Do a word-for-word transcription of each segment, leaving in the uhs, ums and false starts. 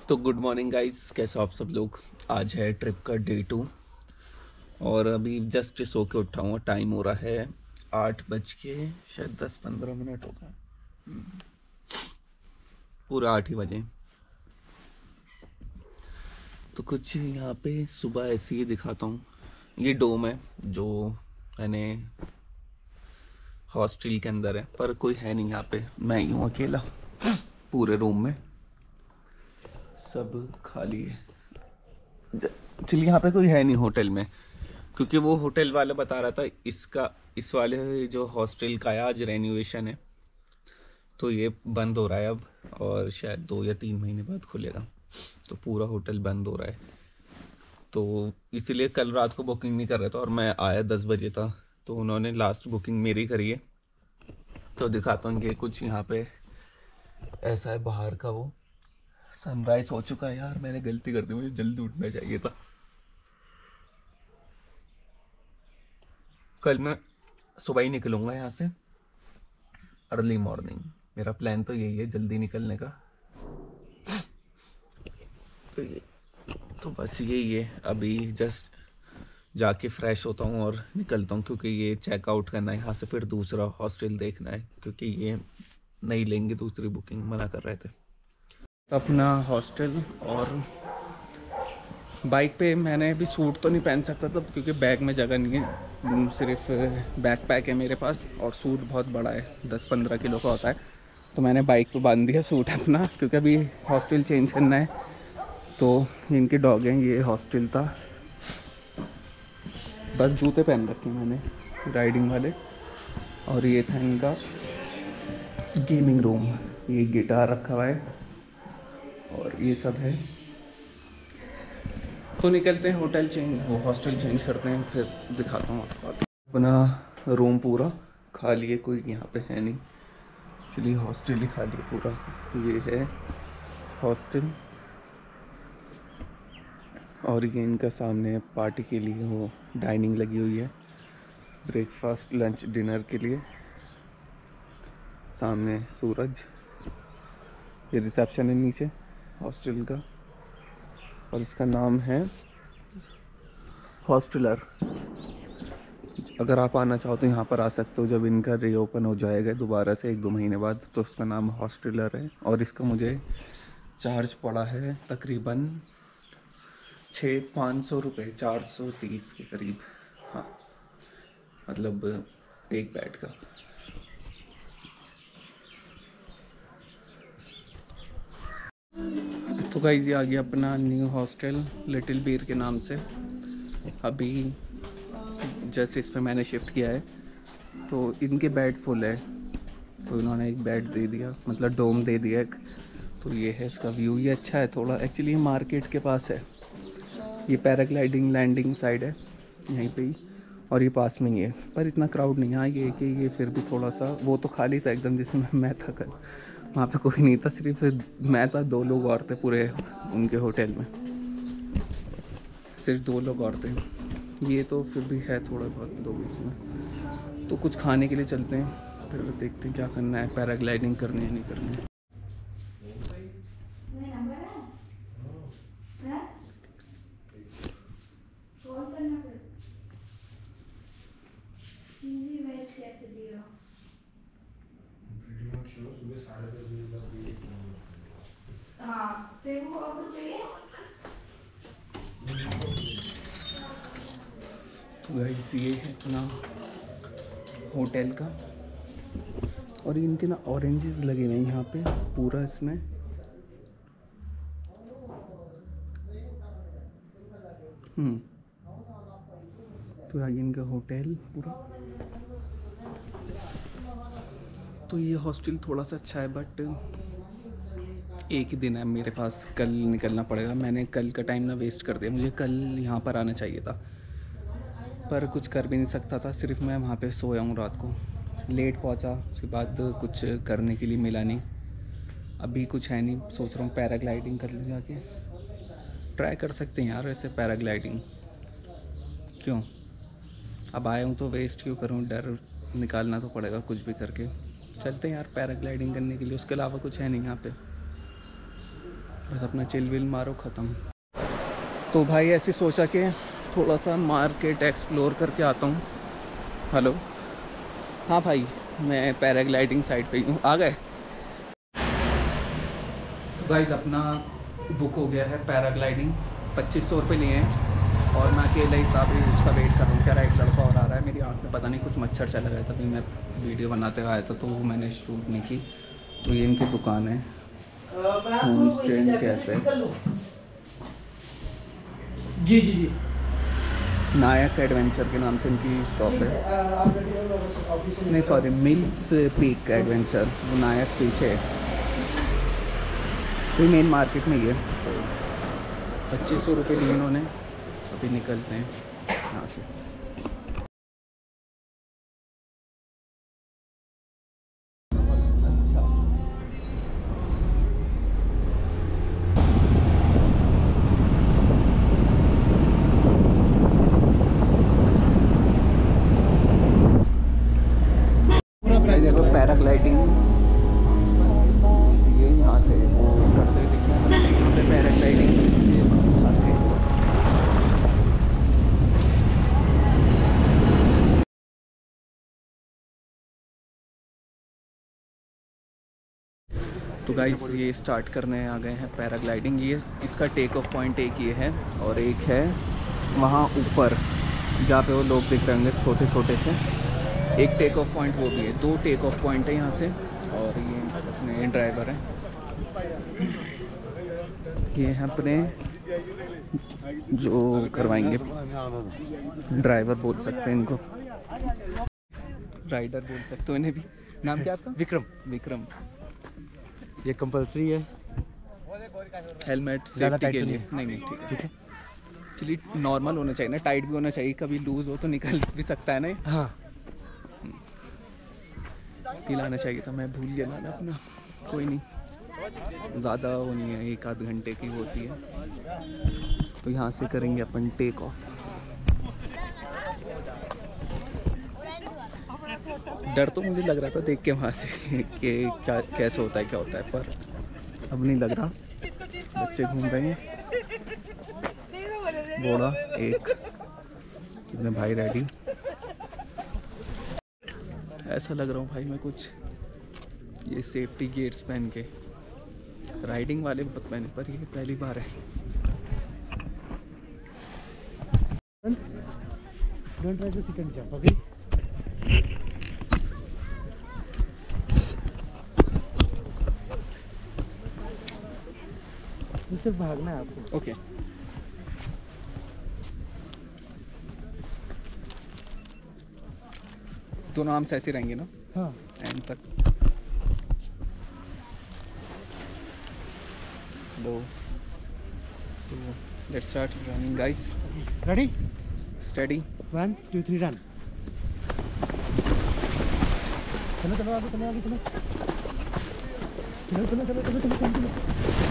तो good morning guys, कैसे हो आप सब लोग। आज है ट्रिप का डे टू और अभी जस्ट सो के उठा हूँ। टाइम हो रहा है आठ बज के शायद दस पंद्रह मिनट होगा, पूरा आठ ही बजे। तो कुछ यहाँ पे सुबह ऐसे ही दिखाता हूँ। ये डोम है जो मैंने हॉस्टल के अंदर है, पर कोई है नहीं यहाँ पे। मैं ही हूँ अकेला पूरे रूम में, सब खाली है। चलिए, यहाँ पे कोई है नहीं होटल में, क्योंकि वो होटल वाला बता रहा था इसका इस वाले जो हॉस्टल का है आज रेनोवेशन है, तो ये बंद हो रहा है अब, और शायद दो या तीन महीने बाद खुलेगा। तो पूरा होटल बंद हो रहा है, तो इसीलिए कल रात को बुकिंग नहीं कर रहा था और मैं आया दस बजे था, तो उन्होंने लास्ट बुकिंग मेरी करी है। तो दिखाता हूँ कि कुछ यहाँ पे ऐसा है बाहर का। वो सनराइज हो चुका है। यार मैंने गलती कर दी, मुझे जल्दी उठना चाहिए था। कल मैं सुबह ही निकलूंगा यहाँ से, अर्ली मॉर्निंग। मेरा प्लान तो यही है, जल्दी निकलने का। तो ये तो बस यही है। अभी जस्ट जाके फ्रेश होता हूँ और निकलता हूँ, क्योंकि ये चेकआउट करना है यहाँ से, फिर दूसरा हॉस्टल देखना है, क्योंकि ये नहीं लेंगे दूसरी बुकिंग, मना कर रहे थे। अपना हॉस्टल, और बाइक पे मैंने अभी सूट तो नहीं पहन सकता था क्योंकि बैग में जगह नहीं है, सिर्फ बैक पैक है मेरे पास, और सूट बहुत बड़ा है, दस पंद्रह किलो का होता है। तो मैंने बाइक पे बांध दिया सूट अपना, क्योंकि अभी हॉस्टल चेंज करना है। तो इनके डॉग हैं, ये हॉस्टल था। बस जूते पहन रखे मैंने राइडिंग वाले, और ये था इनका गेमिंग रूम। ये गिटार रखा हुआ है और ये सब है। तो निकलते हैं, होटल चेंज वो हॉस्टल चेंज करते हैं, फिर दिखाता हूँ आपको। अपना रूम पूरा खाली है, कोई यहाँ पे है नहीं। चलिए, हॉस्टल ही खाली है पूरा। ये है हॉस्टल, और ये इनका सामने पार्टी के लिए वो डाइनिंग लगी हुई है, ब्रेकफास्ट लंच डिनर के लिए। सामने सूरज। ये रिसेप्शन है नीचे हॉस्टल का, और इसका नाम है हॉस्टलर। अगर आप आना चाहो तो यहाँ पर आ सकते हो, जब इनका रीओपन हो जाएगा दोबारा से एक दो महीने बाद, तो उसका नाम हॉस्टलर है। और इसका मुझे चार्ज पड़ा है तकरीबन छः पाँच सौ रुपये, चार सौ तीस के करीब। हाँ, मतलब एक बेड का। तो गाइस, ये आ गया अपना न्यू हॉस्टल लिटिल बीर के नाम से। अभी जैसे इस पर मैंने शिफ्ट किया है, तो इनके बेड फुल है, तो इन्होंने एक बेड दे दिया, मतलब डोम दे दिया एक। तो ये है इसका व्यू, ये अच्छा है थोड़ा। एक्चुअली ये मार्केट के पास है, ये पैराग्लाइडिंग लैंडिंग साइड है यहीं पे ही, और ये पास में ही है, पर इतना क्राउड नहीं। हाँ, ये कि ये फिर भी थोड़ा सा, वो तो खाली था एकदम जिसमें मैं था कल, वहाँ पे कोई नहीं था, सिर्फ मैं था, दो लोग और थे पूरे उनके होटल में, सिर्फ दो लोग और थे। ये तो फिर भी है थोड़ा बहुत लोग इसमें। तो कुछ खाने के लिए चलते हैं, फिर देखते हैं क्या करना है, पैराग्लाइडिंग करनी है नहीं करनी है। हाँ, तेरे और कुछ चाहिए? तो गाइस, ये है अपना होटल का, और इनके ना ऑरेंजेस लगे हुए हैं यहाँ पे पूरा इसमें। हम्म तो आगे इनका होटल पूरा। तो ये हॉस्टल थोड़ा सा अच्छा है, बट एक ही दिन है मेरे पास, कल निकलना पड़ेगा। मैंने कल का टाइम ना वेस्ट कर दिया, मुझे कल यहाँ पर आना चाहिए था, पर कुछ कर भी नहीं सकता था। सिर्फ मैं वहाँ पे सोया हूँ रात को, लेट पहुँचा, उसके बाद कुछ करने के लिए मिला नहीं। अभी कुछ है नहीं, सोच रहा हूँ पैराग्लाइडिंग कर लूँ जाके। ट्राई कर सकते हैं यार वैसे पैराग्लाइडिंग, क्यों? अब आया हूँ तो वेस्ट क्यों करूँ, डर निकालना तो पड़ेगा कुछ भी करके। चलते हैं यार पैराग्लाइडिंग करने के लिए, उसके अलावा कुछ है नहीं यहाँ पे। बस अपना चिल विल मारो, ख़त्म। तो भाई ऐसे सोचा कि थोड़ा सा मार्केट एक्सप्लोर करके आता हूँ। हेलो, हाँ भाई, मैं पैराग्लाइडिंग साइट पे ही हूँ। आ गए? तो गाइस अपना बुक हो गया है पैराग्लाइडिंग, पच्चीस सौ रुपये लिए हैं और मैं अकेले ही काफ़ी उसका वेट कर रहा हूँ। कह रहा है एक लड़का और आ रहा है। मेरी आँख में पता नहीं कुछ मच्छर चला गया था, तभी मैं वीडियो बनाते हुए आया था तो वो मैंने शूट नहीं की। तो ये इनकी दुकान है, होम स्टे एंड कैफे। जी जी जी, नायक एडवेंचर के नाम से इनकी शॉप है। नहीं सॉरी, मिल्स पीक एडवेंचर, वो नायक पीछे है। तो मेन मार्केट में ही है। पच्चीस सौ रुपये लिए इन्होंने। अभी निकलते हैं यहाँ से। देखो पैराग्लाइडिंग, ये यहाँ से वो करते हुए दिख रहे हैं पैराग्लाइडिंग साथ में। तो गाइस ये स्टार्ट करने आ गए हैं पैराग्लाइडिंग। ये इसका टेक ऑफ पॉइंट एक ये है और एक है वहाँ ऊपर जहाँ पे वो लोग दिख रहे होंगे छोटे छोटे से। एक टेक ऑफ पॉइंट वो भी है, दो टेक ऑफ पॉइंट है यहाँ से। और ये अपने ड्राइवर हैं, ये हैं अपने जो करवाएंगे, ड्राइवर बोल सकते हैं इनको, राइडर बोल सकते हो इन्हें भी। नाम क्या आपका? विक्रम। विक्रम। ये कंपलसरी है, हेलमेट सेफ्टी के लिए? नहीं नहीं, ठीक है ठीक है। चलिए, नॉर्मल होना चाहिए ना, टाइट भी होना चाहिए, कभी लूज हो तो निकल भी सकता है ना। हाँ, पिलाना चाहिए था, मैं भूल गया लाना अपना। कोई नहीं, ज़्यादा वो नहीं है, एक आध घंटे की होती है। तो यहाँ से करेंगे अपन टेक ऑफ। डर तो मुझे लग रहा था देख के वहाँ से कि क्या कैसे होता है क्या होता है, पर अब नहीं लग रहा। बच्चे घूम रहे हैं, बोला एक कितने भाई रेडी। ऐसा लग रहा हूँ भाई मैं कुछ, ये सेफ्टी गेट्स पहन के। राइडिंग वाले बहुत पहने, पर ये पहली बार है। Don't try to second jump, okay? सिर्फ भागना है आपको। ओके। दोनों आर्म्स ऐसे रहेंगे ना? हाँ, एंड तक। लो, तो let's start running guys. Ready? Steady. One two three run. चलो चलो आगे चलो आगे चलो चलो चलो चलो चलो चलो चलो चलो।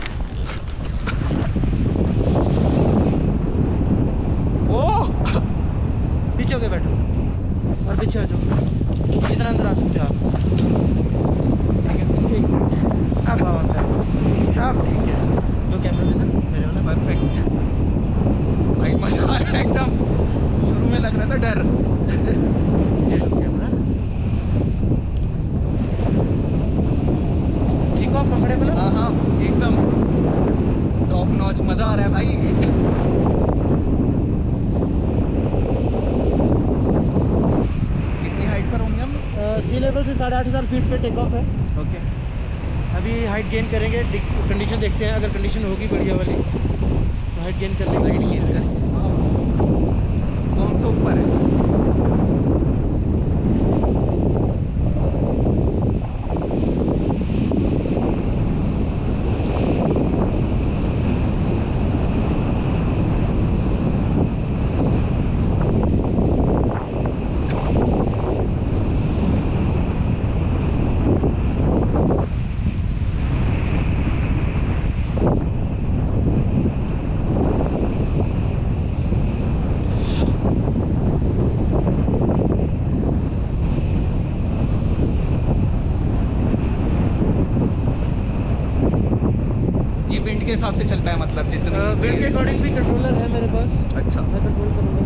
ओ पीछे होके बैठो और पीछे हो जाओ, जितना अंदर आ सकते हो आप। ठीक है, अब आओ अंदर। अब ठीक है, दो कैमरा लेना मेरे वाला। परफेक्ट भाई, मजा आ रहा है एकदम। शुरू में लग रहा था डर। ये लो कैमरा। ठीक हो, कंफर्टेबल हो? हाँ हाँ एकदम टॉप नॉच, मजा आ रहा है भाई। कितनी हाइट पर होंगे हम? सी लेवल से साढ़े आठ हज़ार फीट पे टेक ऑफ है। ओके। अभी हाइट गेन करेंगे, कंडीशन देखते हैं, अगर कंडीशन होगी बढ़िया वाली तो हाइट गेन कर लेंगे। हाइट गेन करेंगे तो हम से ऊपर है। विंड के हिसाब से चलता है, मतलब जितना विंड के अकॉर्डिंग भी कंट्रोलर है मेरे पास। अच्छा। मैं कंट्रोल करूँगा।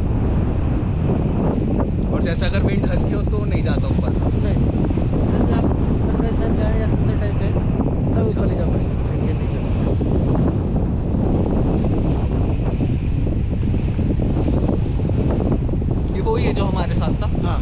और जैसे अगर विंड हल्की हो तो नहीं जाता ऊपर? नहीं, जैसे आप सनराइज टाइम पे आए या सनसेट टाइम पे तब ऊपर नहीं जा पाएंगे। ये नहीं चलता। ये वही है जो हमारे साथ था? हाँ।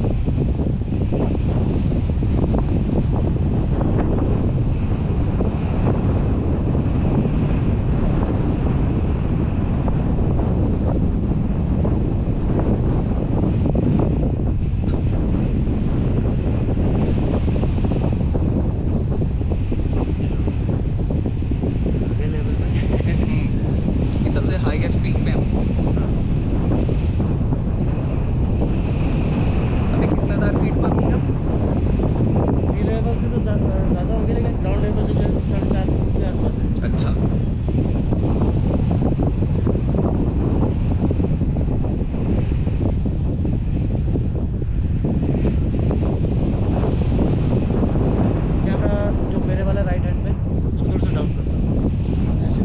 हाईएस्ट पीक पे हम। अभी कितने हज़ार फीट पर होंगे हम? सी लेवल से तो ज़्यादा होंगे, लेकिन ग्राउंड लेवल से जो साढ़े चार के आसपास है। अच्छा। कैमरा जो मेरे वाला राइट हैंड पे उसको थोड़ा सा डाउन करता हूँ ऐसे।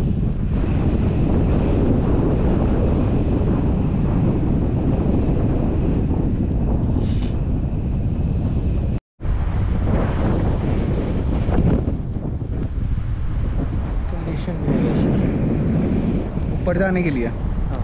कंडीशन भी है वैसे। ऊपर जाने के लिए? हाँ।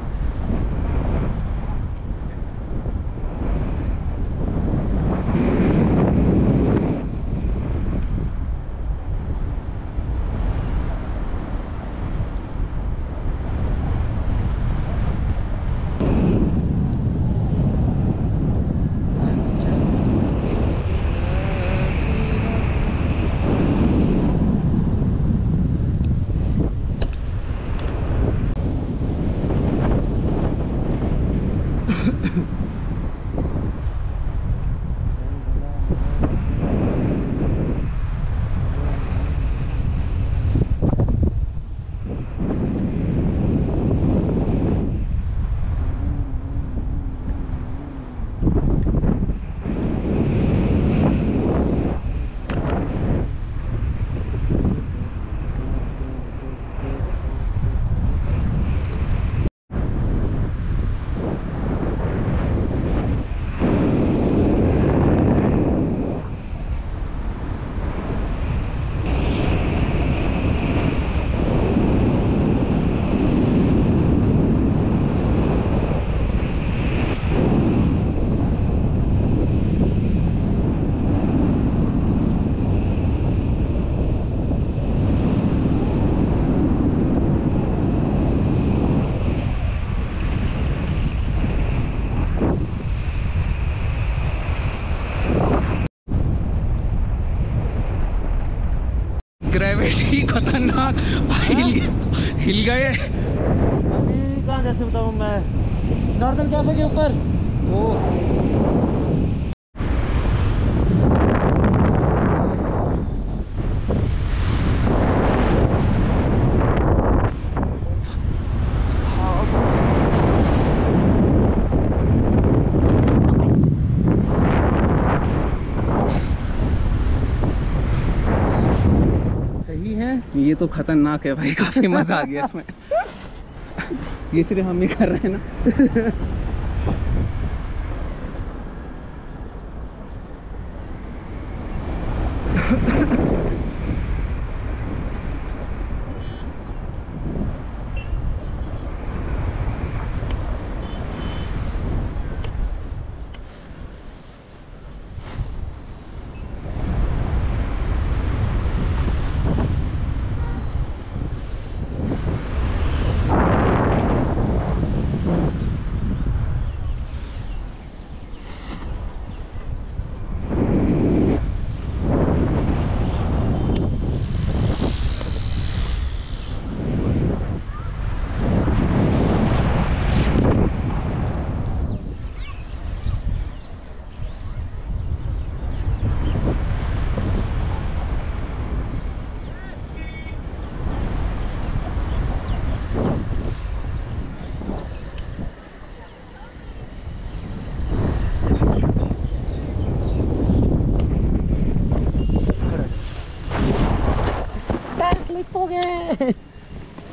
ग्रेविटी खतरनाक हिल हिल गए। अभी कहाँ जैसे बताऊँ मैं, नॉर्दर्न कैफे के ऊपर। ओ सही है। ये तो खतरनाक है भाई, काफी मजा आ गया इसमें। ये सिर्फ हम ही कर रहे हैं ना। स्लिप हो गए।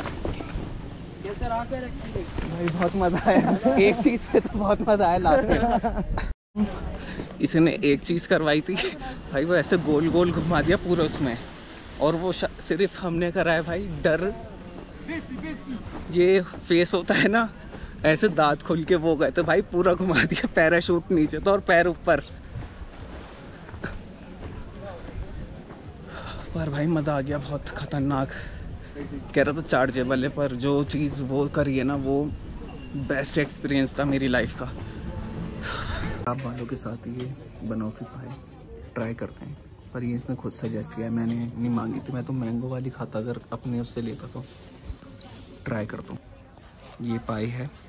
भाई बहुत मज़ा आया, एक चीज़ से तो बहुत मज़ा आया लास्ट में। इसने एक चीज़ करवाई थी भाई, वो ऐसे गोल गोल घुमा दिया पूरा उसमें, और वो सिर्फ हमने करा है भाई डर, ये फेस होता है ना ऐसे दांत खोल के वो गए तो भाई पूरा घुमा दिया, पैराशूट नीचे तो और पैर ऊपर। पर भाई मज़ा आ गया, बहुत खतरनाक। कह रहा था चार्जेबल है, पर जो चीज़ वो करी है ना वो बेस्ट एक्सपीरियंस था मेरी लाइफ का। आप वालों के साथ ये बनौफी पाए ट्राई करते हैं, पर ये इसने खुद सजेस्ट किया है, मैंने नहीं मांगी थी। मैं तो मैंगो वाली खाता अगर अपने उससे लेता तो। ट्राई करता हूँ। ये पाई है